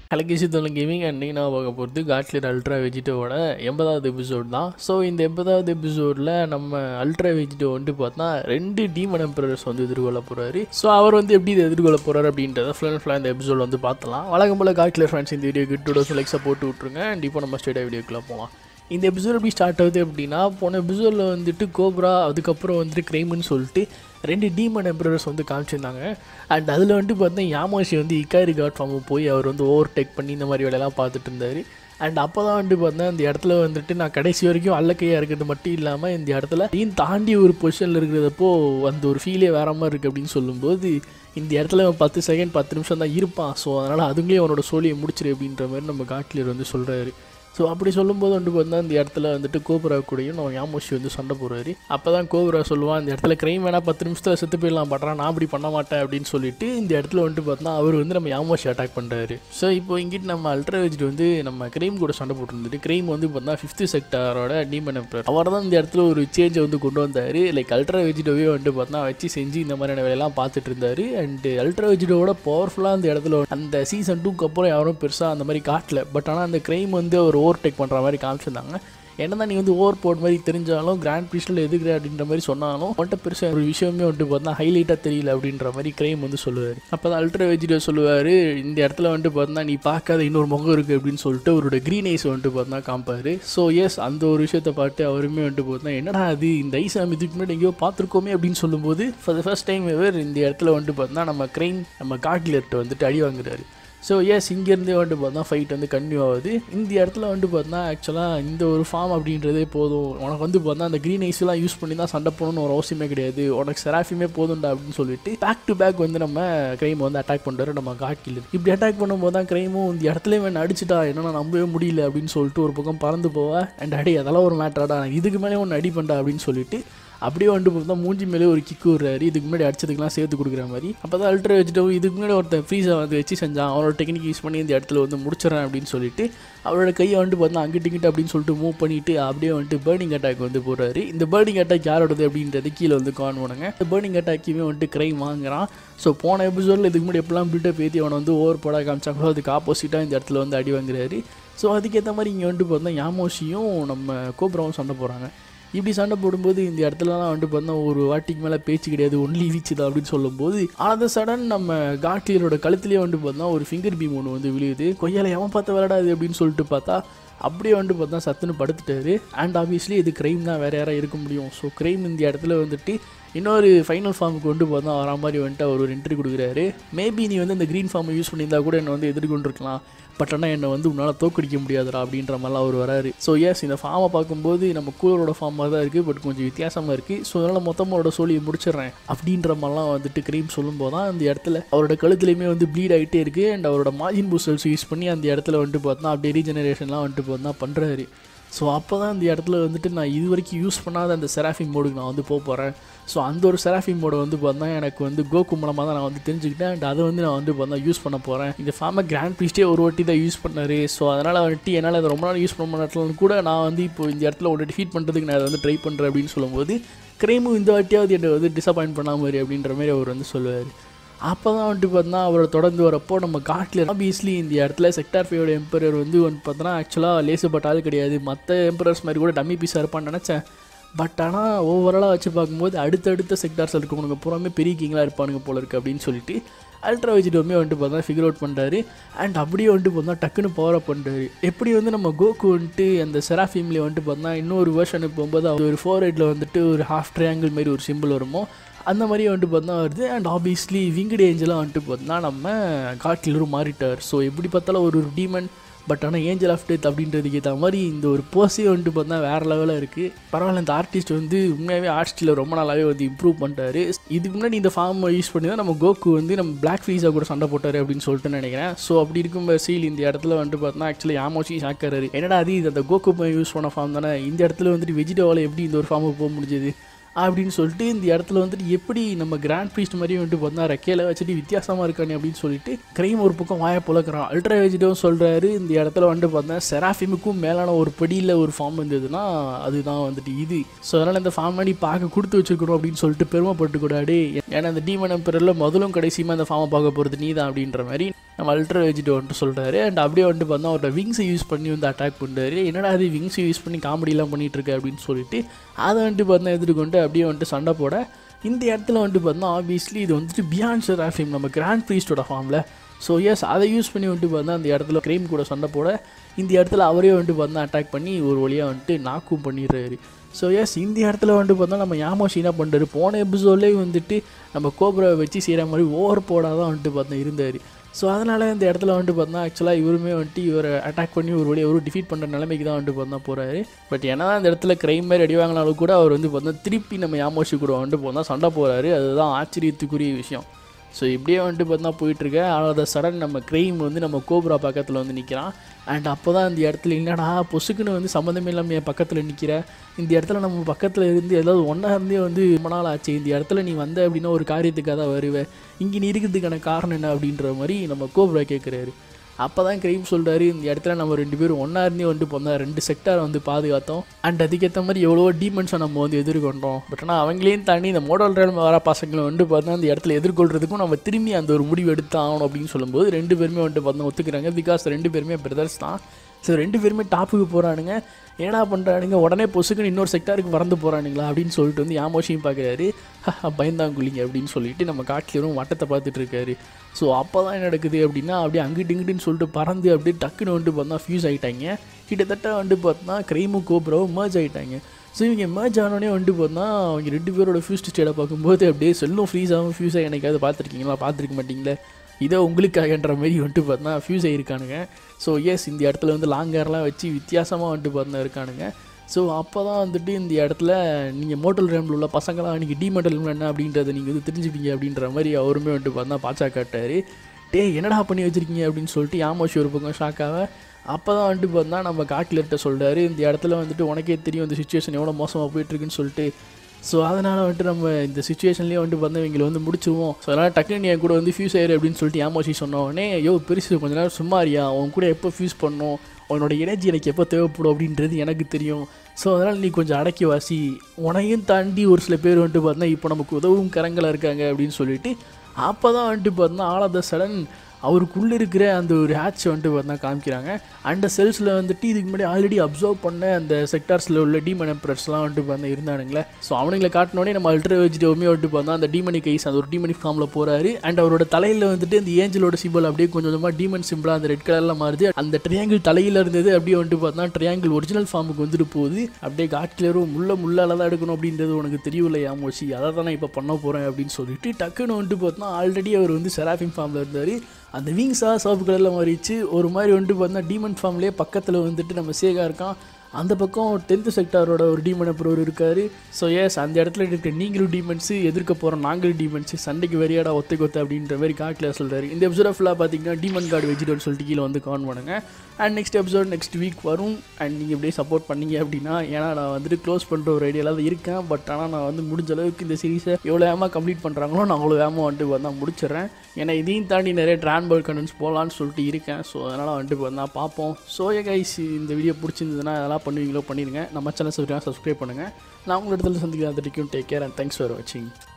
அலகேஷித்தோட gaming and நான் பார்க்க போகிறது காட்லியர் அல்ட்ரா வெஜிட்டோவோட 80வது எபிசோட் தான். ஸோ இந்த 80வது எபிசோடில் நம்ம அல்ட்ரா வெஜிட்டோ வந்து பார்த்தா 2 டீமன் எம்பரர்ஸ் வந்து எதிர்கொள்ள போகிறாரு. ஸோ அவர் வந்து எப்படி இதை எதிர்கொள்ள போகிறார் அப்படின்றத ஃபுல்லாக இந்த எபிசோட் வந்து பார்த்தலாம். வழக்கம் போல் காட்லியர் ஃபேன்ஸ் இந்த வீடியோ கிட்டோட லைக்ஸாக போட்டு விட்ருங்க. அண்ட் இப்போ நம்ம ஸ்டேட் வீடியோக்குள்ளே போகலாம். இந்த எபிசோட் எப்படி ஸ்டார்ட் ஆகுது அப்படின்னா, போன எபிசோடில் வந்துட்டு கோப்ரா அதுக்கப்புறம் வந்துட்டு கிரைம்னு சொல்லிட்டு 2 டீமன் எம்பரர்ஸ் வந்து காமிச்சிருந்தாங்க. அண்ட் அதில் வந்துட்டு பார்த்தா யாமாஷி வந்து இக்காரி காட் ஃபார்மை போய் அவர் வந்து ஓவர்டேக் பண்ணி இந்த மாதிரி வேலையெல்லாம் பார்த்துட்டு இருந்தார். அண்ட் அப்போ தான் வந்துட்டு பார்த்தா இந்த இடத்துல வந்துட்டு நான் கடைசி வரைக்கும் அல்லக்கையாக இருக்கிறது மட்டும் இல்லாமல் இந்த இடத்துல தாண்டி ஒரு பொசிஷனில் இருக்கிறதப்போ அந்த ஒரு ஃபீலே வேற மாதிரி இருக்குது அப்படின்னு சொல்லும்போது, இந்த இடத்துல 10 செகண்ட் 10 நிமிஷம் தான் இருப்பான். ஸோ அதனால் அதுங்களே அவனோட சோழியை முடிச்சிரு அப்படின்ற மாதிரி நம்ம காட்லியர் வந்து சொல்கிறாரு. ஸோ அப்படி சொல்லும்போது வந்து பார்த்தா இந்த இடத்துல வந்துட்டு கோப்ரா கூடயும் நம்ம யாமோஷி வந்து சண்டை போடுறாரு. அப்போ தான் கோப்ரா சொல்லுவான், இந்த இடத்துல கிரைம் வேணால் 10 நிமிஷத்தில் செத்து போயிடலாம் பட்றான், நான் அப்படி பண்ண மாட்டேன் அப்படின்னு சொல்லிட்டு இந்த இடத்துல வந்துட்டு பார்த்தா அவர் வந்து நம்ம யாமோஷி அட்டாக் பண்ணுறாரு. ஸோ இப்போ இங்கிட்டு நம்ம அல்ட்ரா வெஜிட் வந்து நம்ம கிரைம் கூட சண்டை போட்டுருந்துட்டு, கிரைம் வந்து பார்த்தா 5th செக்டாரோட டீமன் எம்பரர் அவர் தான் இந்த இடத்துல ஒரு சேஞ்சை வந்து கொண்டு வந்தார். லைக் அல்ட்ரா வெஜிட்டோவே வந்துட்டு பார்த்தா வச்சு செஞ்சு இந்த மாதிரியான வேலையெல்லாம் பார்த்துட்டு இருந்தார். அண்டு அல்ட்ரா வெஜிட்டோட பவர்ஃபுல்லாக அந்த இடத்துல அந்த சீசன் 2க்கு அப்புறம் யாரும் பெருசாக அந்த மாதிரி காட்டல. பட் ஆனால் அந்த கிரைம் வந்து அவர் ஓவர்டேக் பண்ணுற மாதிரி காமிச்சிருந்தாங்க. என்னதான் நீ வந்து ஓவர் போர்ட் மாதிரி தெரிஞ்சாலும் கிராண்ட் ப்ரீஸ்டில் எதுக்குற அப்படின்ற மாதிரி சொன்னாலும் அவன்கிட்ட பெருசாக ஒரு விஷயமே வந்துட்டு பார்த்தா ஹைலைட்டாக தெரியல அப்படின்ற மாதிரி கிரைம் வந்து சொல்லுவார். அப்போ தான் அல்ட்ரா வெஜிட்டோ சொல்லுவார், இந்த இடத்துல வந்துட்டு பார்த்தா நீ பார்க்காத இன்னொரு முகம் இருக்குது அப்படின்னு சொல்லிட்டு அவரோட க்ரீன் ஐஸ் வந்துட்டு பார்த்தா காமிப்பார். ஸோ எஸ், அந்த ஒரு விஷயத்தை பார்த்து அவருமே வந்துட்டு பார்த்தா என்னடா அது இந்த ஐஸ் நம்ம இதுக்கு முன்னாடி எங்கேயோ பார்த்துருக்கோமே அப்படின்னு சொல்லும்போது, for the first time ever இந்த இடத்துல வந்துட்டு பார்த்தா நம்ம கிரைம் நம்ம காட்லியர்கிட்ட வந்துட்டு அடி வாங்குறாரு. ஸோ எஸ், இங்கேருந்தே வந்துட்டு பார்த்தா ஃபைட் வந்து கன்டினியூ ஆகுது. இந்த இடத்துல வந்துட்டு பார்த்தா ஆக்சுவலாக இந்த ஒரு ஃபார்ம் அப்படின்றதே போதும், உனக்கு வந்து பார்த்தா அந்த க்ரீன் ஐஸ்லாம் யூஸ் பண்ணி தான் சண்டை போகணும்னு ஒரு அவசியமே கிடையாது, உனக்கு செராஃபிமே போதும்டா அப்படின்னு சொல்லிட்டு பேக் டு பேக் வந்து நம்ம கிரைம் வந்து அட்டாக் பண்ணுறாரு நம்ம காட்லியர். இப்படி அட்டாக் பண்ணும்போது தான் கிரைமும் இந்த இடத்துல வேணும் அடிச்சுட்டா என்னன்னா நம்பவே முடியல அப்படின்னு சொல்லிட்டு ஒரு பக்கம் பறந்து போவா. அண்ட் அடி அதெல்லாம் ஒரு மேட்டராடா, இதுக்கு மேலே ஒன்று அடி பண்ணா அப்படின்னு சொல்லிட்டு அப்படியே வந்துட்டு பார்த்தா மூஞ்சி மேலே ஒரு கிக்கு விடுறாரு, இதுக்கு முன்னாடி அடிச்சதுக்கெல்லாம் சேர்த்து கொடுக்குற மாதிரி. அப்போ தான் அல்ட்ரா வெஜிட்டோ இதுக்கு முன்னாடி ஒருத்தன் ஃப்ரீஸை வந்து வச்சு செஞ்சான், அவனோட டெக்னிக் யூஸ் பண்ணி இந்த இடத்துல வந்து முடிச்சிடறேன் அப்படின்னு சொல்லிட்டு அவரோட கையை வந்துட்டு பார்த்தா அங்கிட்டு இங்கிட்டு அப்படின்னு சொல்லிட்டு மூவ் பண்ணிவிட்டு அப்படியே வந்துட்டு பேர்னிங் அட்டாக் வந்து போடுறாரு. இந்த பேர்னிங் அட்டாக் யாரோடது அப்படின்றது கீழே வந்து காணுவானுங்க. இந்த பேர்னிங் அட்டாக்கையுமே வந்துட்டு கிரைம் வாங்குறான். ஸோ போன எபிசோடில் இதுக்கு முன்னாடி எப்பெல்லாம் பில்டப் ஏற்றி அவனை வந்து ஓவர் போட காமிச்சாங்களோ அதுக்கு ஆப்போசிட்டாக இந்த இடத்துல வந்து அடி வாங்குறாரு. ஸோ அதுக்கேற்ற மாதிரி இங்கே வந்துட்டு பார்த்தா யாமோஷியும் நம்ம கோப்ராவும் சண்டை போகிறாங்க. இப்படி சண்டை போடும்போது இந்த இடத்துலலாம் வந்துட்டு பார்த்தா ஒரு வாட்டிக்கு மேலே பேச்சு கிடையாது, ஒன்லி வீச்சு தான் அப்படின்னு சொல்லும்போது ஆல் சடன் நம்ம காட்லியரோட கழுத்துலேயே வந்துட்டு பார்த்தா ஒரு ஃபிங்கர் பீம் ஒன்று வந்து விழுகுது. கொய்யால எவன் பார்த்து விளையாடாது அப்படின்னு சொல்லிட்டு பார்த்தா அப்படியே வந்துட்டு பார்த்தா சத்துன்னு படுத்துட்டாரு. அண்ட் ஆப்வியஸ்லி இது கிரைம் தான், வேறு யாராவது இருக்க முடியும். ஸோ கிரைம் இந்த இடத்துல வந்துட்டு இன்னொரு ஃபைனல் ஃபார்முக்கு கொண்டு பார்த்தா வரா மாதிரி வந்துட்டு அவர் ஒரு என்ட்ரி கொடுக்குறாரு. மேபி நீ வந்து இந்த க்ரீன் ஃபார்மை யூஸ் பண்ணியிருந்தா கூட என்னை வந்து எதிர்கொண்டிருக்கலாம், பட் ஆனால் என்னை வந்து உன்னால் தோக்கடிக்க முடியாதுடா அப்படின்ற மாதிரிலாம் அவர் வராரு. ஸோ எஸ், இந்த ஃபார்மை பார்க்கும்போது நம்ம கூலரோட ஃபார்மாக தான் இருக்குது, பட் கொஞ்சம் வித்தியாசமாக இருக்குது. ஸோ அதனால் மொத்தமோட சோழியை முடிச்சிடுறேன் அப்படின்ற மாதிரிலாம் வந்துட்டு கிரைம் சொல்லும்போது தான் அந்த இடத்துல அவரோட கழுத்துலையுமே வந்து ப்ளீட் ஆகிட்டே இருக்குது. அண்ட் அவரோட மார்ஜின் பூஸ்டர்ஸ் யூஸ் பண்ணி அந்த இடத்துல வந்துட்டு பார்த்தா அப்படியே ரீஜெனரேஷன்லாம் வந்துட்டு பார்த்தா பண்ணுறாரு. ஸோ அப்போ தான் இந்த இடத்துல வந்துட்டு நான் இது வரைக்கும் யூஸ் பண்ணாத அந்த செராஃபிம் மோடுக்கு நான் வந்து போகிறேன். ஸோ அந்த ஒரு செராஃபிம் மோடை வந்து பார்த்தா எனக்கு வந்து கோகு மூலமாக தான் நான் வந்து தெரிஞ்சுக்கிட்டேன். அண்ட் அதை வந்து நான் வந்து பார்த்தா யூஸ் பண்ண போகிறேன். இந்த ஃபார்மை கிராண்ட் ப்ரீஸ்டே ஒரு வாட்டி தான் யூஸ் பண்ணார். ஸோ அதனால் வந்துட்டு என்னால் அதை ரொம்ப நாள் யூஸ் பண்ண மாட்டேன்னு கூட நான் வந்து இப்போ இந்த இடத்துல ஒன்று டிஃபீட் பண்ணுறதுக்கு நான் அதை வந்து ட்ரை பண்ணுறேன் அப்படின்னு சொல்லும்போது கிரைமும் இந்த வாட்டியாவது என்னை வந்து டிசப்பாயின்ட் பண்ணாமல் மாதிரி அப்படின்ற மாதிரி அவர் வந்து சொல்லுவார். அப்போ தான் வந்துட்டு பார்த்தா அவரை தொடர்ந்து வரப்போ நம்ம காட்லியர் ஆப்வியஸ்லி இந்த இடத்துல செக்டார் 5 எம்பரர் வந்து பார்த்தோன்னா ஆக்சுவலாக லேசுப்பட்ட ஆள் கிடையாது, மற்ற எம்பரர்ஸ் மாதிரி கூட டம்மி பீஸாக இருப்பான்னு நினச்சேன். பட் ஆனால் ஓவராலாக வச்சு பார்க்கும்போது அடுத்தடுத்த செக்டார்ஸ் இருக்கவனுங்க பூராமே பெரிய கிங்களாக இருப்பானுங்க போல இருக்குது அப்படின்னு சொல்லிட்டு அல்ட்ரா வெஜிட்டோமே வந்துட்டு பார்த்தா ஃபிகர் அவுட் பண்ணுறாரு. அண்ட் அப்படியே வந்துட்டு பார்த்தா டக்குன்னு பவர் அப் பண்ணுறாரு. எப்படி வந்து நம்ம கோகு வந்துட்டு அந்த செராஃபிம்லேயே வந்துட்டு பார்த்தா இன்னொரு வேர்ஷனுக்கு போகும்போது அது ஒரு 4 வந்துட்டு ஒரு ஹாஃப் ட்ரையாங்கிள் மாதிரி ஒரு சிம்பிள் வருமோ அந்த மாதிரி வந்துட்டு பார்த்தா வருது. அண்ட் ஆப்வியஸ்லி விங்கட் ஏஞ்சலாக வந்துட்டு பார்த்தா நம்ம காட்லியரும் மாறிட்டார். ஸோ எப்படி பார்த்தாலும் ஒரு டீமன், பட் ஆனால் ஏஞ்சல் ஆஃப் டெத் அப்படின்றதுக்கு ஏற்ற மாதிரி இந்த ஒரு போஸே வந்துட்டு பார்த்தா வேறு லெவலில் இருக்குது. பரவாயில்ல, இந்த ஆர்டிஸ்ட் வந்து உண்மையாகவே ஆர்ட் ஸ்டைலில் ரொம்ப நாளாகவே வந்து இம்ப்ரூவ் பண்ணிட்டாரு. இதுக்கு முன்னாடி இந்த ஃபார்ம் யூஸ் பண்ணி தான் நம்ம கோகு வந்து நம்ம பிளாக் ஃப்ரீஸாக கூட சண்டை போட்டார் அப்படின்னு சொல்லிட்டு நினைக்கிறேன். ஸோ அப்படி இருக்கும் சீல் இந்த இடத்துல வந்துட்டு பார்த்தா ஆக்சுவலி யாமோஷி ஷாக்கராரு, என்னடா அது அந்த கோகு யூஸ் பண்ண ஃபார்ம் தானே, இந்த இடத்துல வந்துட்டு வெஜிடோவால் எப்படி இந்த ஒரு ஃபார்முக்கு போக முடிஞ்சது அப்படின்னு சொல்லிட்டு இந்த இடத்துல வந்துட்டு எப்படி நம்ம கிராண்ட் ப்ரீஸ்ட் மாதிரி வந்துட்டு பார்த்தா ரெக்கையில் வச்சுட்டு வித்தியாசமாக இருக்கானே அப்படின்னு சொல்லிட்டு கிரைம் ஒரு பக்கம் வாயை புழக்கிறான். அல்ட்ரா வெஜிடோவும் சொல்கிறாரு இந்த இடத்துல வந்துட்டு பார்த்தா செராஃபிமுக்கும் மேலான ஒரு படியில் ஒரு ஃபார்ம் இருந்ததுன்னா அதுதான் வந்துட்டு இது. ஸோ அதனால் இந்த ஃபார்ம் நீ பார்க்க கொடுத்து வச்சுருக்கணும் அப்படின்னு சொல்லிட்டு பெருமைப்பட்டு கூடாது. ஏன்னா அந்த டீமன் எம்பரரில் முதலும் கடைசியுமா அந்த ஃபார்மை பார்க்க போகிறது நீ தான் அப்படின்ற மாதிரி நம்ம அல்ட்ரா வெஜிடோ வந்துட்டு சொல்கிறாரு. அண்ட் அப்படியே வந்துட்டு பார்த்தா அவரோட விங்ஸை யூஸ் பண்ணி வந்து அட்டாக் பண்ணுறாரு. என்னடா அது விங்ஸை யூஸ் பண்ணி காமெடியெலாம் பண்ணிகிட்டு இருக்கு அப்படின்னு சொல்லிட்டு அதை வந்துட்டு பார்த்தா எதிர்கொண்டு அப்படியே வந்துட்டு சண்டை போட இந்த இடத்துல வந்துட்டு பார்த்தா ஆப்வியஸ்லி இது வந்துட்டு பியாண்ட் செராஃபிம் நம்ம கிராண்ட் ப்ரீஸ்டோட ஃபார்மில். ஸோ எஸ் அதை யூஸ் பண்ணி வந்துட்டு பார்த்தா அந்த இடத்துல கிரைம் கூட சண்டை போட இந்த இடத்துல அவரே வந்துட்டு பார்த்தா அட்டாக் பண்ணி ஒரு வழியாக வந்துட்டு நாக்கும் பண்ணிடுறாரு. ஸோ எஸ் இந்த இடத்துல வந்துட்டு பார்த்தா நம்ம யாமோஷி என்ன பண்ணுறாரு, போன எபிசோட்லேயே வந்துட்டு நம்ம கோப்ராவை வச்சு செய்கிற மாதிரி ஓவர் போடாதான் வந்துட்டு பார்த்தா இருந்தார். ஸோ அதனால் இந்த இடத்துல வந்துட்டு பார்த்தா ஆக்சுவலாக இவருமே வந்துட்டு இவரை அட்டாக் பண்ணி ஒரு வழியாக ஒரு டிஃபீட் பண்ணுற நிலைமைக்கு தான் வந்துட்டு பார்த்தா போகிறாரு. பட் ஏன்னா அந்த இடத்துல கிரைம் மாதிரி அடி வாங்கினாலும் கூட அவர் வந்து பார்த்தா திருப்பி நம்ம யாமோஷி கூட வந்துட்டு பார்த்தா சண்டை போகிறாரு. அதுதான் ஆச்சரியத்துக்குரிய விஷயம். ஸோ இப்படியே வந்துட்டு பார்த்தா போயிட்டுருக்க ஆனால் சடன் நம்ம கிரைம் வந்து நம்ம கோப்ரா பக்கத்தில் வந்து நிற்கிறான். அண்ட் அப்போ தான் இந்த இடத்துல என்னடா பொசுக்குன்னு வந்து சம்மந்தமே இல்லாமல் என் பக்கத்தில் நிற்கிற, இந்த இடத்துல நம்ம பக்கத்தில் இருந்து ஏதாவது ஒன்றா இருந்தே வந்து ரொம்ப நாள் ஆச்சு, இந்த இடத்துல நீ வந்த அப்படின்னா ஒரு காரியத்துக்காக தான் வருவேன், இங்கே நீ இருக்கிறதுக்கான காரணம் என்ன அப்படின்ற மாதிரி நம்ம கோப்ரா கேட்குறாரு. அப்போ தான் கிரைம் சொல்கிறாரு இந்த இடத்துல நம்ம 2 பேரும் ஒன்றா இருந்தே வந்துட்டு போனால் 2 செக்டாரை வந்து பாதுகாத்தோம். அண்ட் அதுக்கேற்ற மாதிரி எவ்வளோ டீமன்ஸை நம்ம வந்து எதிர்கொண்டோம். பட் ஆனால் அவங்களையும் தாண்டி இந்த மோடல் ரேம் வர பசங்களை வந்துட்டு பார்த்தா அந்த இடத்துல எதிர்கொள்கிறதுக்கும் நம்ம திரும்பி அந்த ஒரு முடிவு எடுத்து ஆகணும் அப்படின்னு சொல்லும்போது 2 பேருமே வந்துட்டு பார்த்தா ஒத்துக்கிறாங்க. பிகாஸ் 2 பேருமே பிரதர்ஸ் தான். ஸோ 2 பேருமே டாப்புக்கு போகிறானுங்க. ஏன்னா பண்ணுறானுங்க உடனே பொசுக்குன்னு இன்னொரு செக்டாருக்கு பறந்து போகிறானுங்களா அப்படின்னு சொல்லிட்டு வந்து யாமோஷியும் பார்க்குறாரு. பயந்தாங்குள்ளிங்க அப்படின்னு சொல்லிட்டு நம்ம காட்டிலும் வட்டத்தை பார்த்துட்டு இருக்காரு. ஸோ அப்போ தான் என்ன நடக்குது அப்படின்னா அப்படியே அங்கிட்டு இங்கிட்டுன்னு சொல்லிட்டு பறந்து அப்படியே டக்குன்னு வந்துட்டு பார்த்தா ஃபியூஸ் ஆகிட்டாங்க. கிட்டத்தட்ட வந்துட்டு பார்த்தா கிரைமும் கோப்ராவும் மர்ஜ் ஆகிட்டாங்க. ஸோ இவங்க மர்ஜ் ஆனோடனே வந்துட்டு பார்த்தா அவங்க 2 பேரோட ஃபியூஸ்ட் ஸ்டேடை பார்க்கும்போது அப்படியே செல்லும் ஃப்ரீஸ் ஆகும் ஃபியூஸாக எனக்காவது பார்த்துருக்கீங்களா, பார்த்துருக்க மாட்டிங்களே, இதோ உங்களுக்காகன்ற மாதிரி வந்துட்டு பார்த்தா ஃபியூஸ் ஆகிருக்கானுங்க. ஸோ எஸ் இந்த இடத்துல வந்து லாங் ஹேர்லாம் வச்சு வித்தியாசமாக வந்துட்டு பார்த்தா இருக்கானுங்க. ஸோ அப்போ தான் வந்துட்டு இந்த இடத்துல நீங்கள் மோட்டல் ரேமில் உள்ள பசங்களாம் இன்றைக்கி டிமெட்டல் என்ன அப்படின்றத நீங்கள் வந்து தெரிஞ்சுப்பீங்க அப்படின்ற மாதிரி அவருமே வந்துட்டு பார்த்தா பாச்சா காட்டார். என்னடா பண்ணி வச்சுருக்கீங்க அப்படின்னு சொல்லிட்டு யாமோஷி ஒரு பக்கம் ஷாக்காக. அப்போ தான் வந்துட்டு பார்த்தா நம்ம காட்லர்கிட்ட சொல்கிறாரு இந்த இடத்துல வந்துட்டு உனக்கே தெரியும் இந்த சுச்சுவேஷன் எவ்வளோ மோசமாக போயிட்டுருக்குன்னு சொல்லிட்டு. ஸோ அதனால் வந்துட்டு நம்ம இந்த சுச்சுவேஷன்லேயே வந்துட்டு பார்த்தா இவங்களை வந்து முடிச்சுவோம். ஸோ அதனால் டக்குன்னு என் கூட வந்து ஃபியூஸ் ஆயிரு அப்படின்னு சொல்லிட்டு யாமோஷி சொன்னோடனே பெருசு கொஞ்ச நேரம் சும்மாரியா, அவன் கூட எப்போ ஃபியூஸ் பண்ணணும், அவனோட எனர்ஜி எனக்கு எப்போ தேவைப்படும் அப்படின்றது எனக்கு தெரியும். ஸோ அதனால் நீ கொஞ்சம் அடக்கி வாசி, உனையும் தாண்டி ஒரு சில பேர் வந்துட்டு பார்த்தா இப்போ நமக்கு உதவும் கரங்களாக இருக்காங்க அப்படின்னு சொல்லிட்டு அப்போ தான் வந்துட்டு பார்த்தா ஆல் ஆஃப் த சடன் அவருக்குள்ளே இருக்கிற அந்த ஒரு ஹேட்ச் வந்துட்டு பார்த்தா காமிக்கிறாங்க. அந்த செல்ஸில் வந்துட்டு இதுக்கு முன்னாடி ஆல்ரெடி அப்சர்வ் பண்ண அந்த செக்டார்ஸில் உள்ள டீமன் எம்பரர்ஸ்லாம் வந்துட்டு பார்த்தா இருந்தானுங்களே. ஸோ அவனுங்களை காட்டினோடனே நம்ம அல்ட்ரா வெஜிடோவுமே வந்துட்டு பார்த்தா அந்த டீமனிக் ஐஸ் அந்த ஒரு டீமனிக் ஃபார்மில் போகிறாரு. அண்ட் அவரோட தலையில் வந்துட்டு அந்த ஏஞ்சலோட சிம்பிள் அப்படியே கொஞ்சம் கொஞ்சமாக டீமன் சிம்பிளாக அந்த ரெட் கலரில் மாறுது. அந்த ட்ரையாங்கிள் தலையில் இருந்தது அப்படியே வந்துட்டு பார்த்தா ட்ரையாங்கிள் ஒரிஜினல் ஃபார்முக்கு வந்துட்டு போகுது. அப்படியே காட்லரும் முள்ளால் தான் எடுக்கணும் அப்படின்றது உனக்கு தெரியல யாமோஷி, அதை தான் நான் இப்போ பண்ண போகிறேன் அப்படின்னு சொல்லிட்டு டக்குன்னு வந்துட்டு பார்த்தா ஆல்ரெடி அவர் வந்து செராஃபிம் ஃபார்மில் இருந்தார். அந்த விங்ஸாக சிவப்பு கலரில் மாறிச்சு ஒரு மாதிரி வந்துட்டு பார்த்தா டீமன் ஃபார்ம்லேயே பக்கத்தில் வந்துட்டு நம்ம சேகா இருக்கான். அந்த பக்கம் 10th செக்டாரோட ஒரு டீமன் அப்புறம் இருக்கார். ஸோ எஸ் அந்த இடத்துல இருக்க நீங்களும் டீமன்ஸு எதிர்க்க போகிறோம் நாங்களும் டீமன்ஸு சண்டைக்கு வெறியாடா ஒத்தை அப்படின்ற மாதிரி காட்டில் சொல்கிறாரு. இந்த எபிசோட ஃபுல்லாக பார்த்தீங்கன்னா டீமன் கார்டு வெஜிடோன்னு சொல்லிட்டு கீழே வந்து கான் பண்ணுங்க. And next episode next week வரும். அண்ட் நீங்கள் இப்படியே சப்போர்ட் பண்ணீங்க அப்படின்னா, ஏன்னா நான் வந்துட்டு க்ளோஸ் பண்ணுற ஒரு ஐடியாவில் தான் இருக்கேன். பட் ஆனால் நான் வந்து முடிஞ்ச அளவுக்கு இந்த சீரீஸை எவ்வளோ வேகமாக கம்ப்ளீட் பண்ணுறாங்களோ நான் அவ்வளோ வேகமாக வந்துட்டு வந்தால் முடிச்சிடுறேன். ஏன்னா இதையும் தாண்டி நிறைய ட்ரான்பர்ட் கண்டென்ட்ஸ் போகலான்னு சொல்லிட்டு இருக்கேன். ஸோ அதனால் வந்துட்டு வந்தால் பார்ப்போம். ஸோ கைஸ் இந்த வீடியோ பிடிச்சிருந்ததுன்னா அதெல்லாம் பண்ணுவீங்களோ பண்ணிடுங்க. நம்ம சேனல் சப்ஸ்கிரைப் பண்ணுங்கள். நான் உங்கள் இடத்துல சந்திக்கிறேன். அது வரைக்கும் take care and thanks for வாட்சிங்.